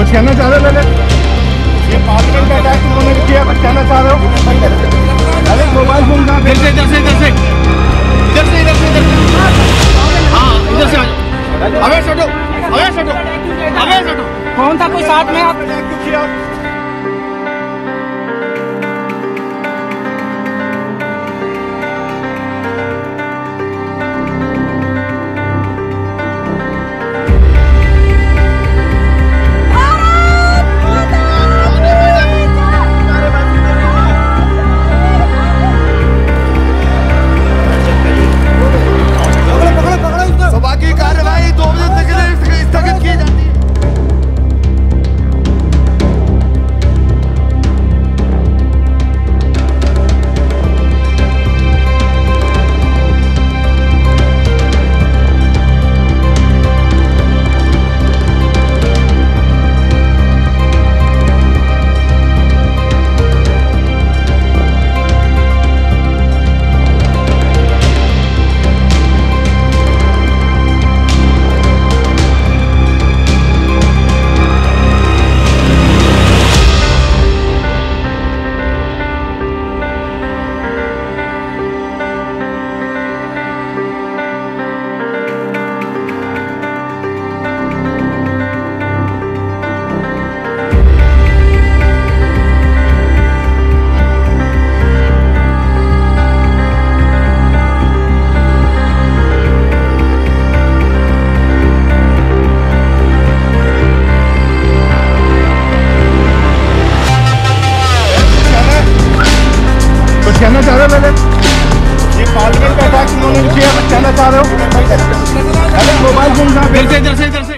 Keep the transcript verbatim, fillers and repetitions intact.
कुछ कहना चाह रहे हो? पहले ये पार्लियामेंट का अटैक उन्होंने किया, कुछ कहना चाह रहे हो? अरे मोबाइल फोन कहाँ पे? इधर से इधर से इधर से इधर से इधर से इधर से हाँ इधर से आ जाओ। अबे हटो, अबे हटो, अबे हटो। कौन था कोई साथ में? आप क्यों किया? कहना चाह रहे हो? पहले ये पार्लियामेंट का अटैक उन्होंने किया, कुछ कहना चाह रहे हो? अरे मोबाइल फोन कहाँ पे? इधर से इधर से इधर से